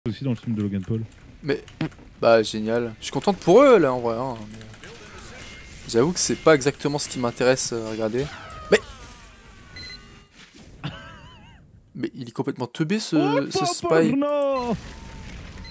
aussi dans le film de Logan Paul. Mais, bah génial. Je suis contente pour eux là en vrai. Hein, mais... J'avoue que c'est pas exactement ce qui m'intéresse à regarder. Mais il est complètement teubé ce spy.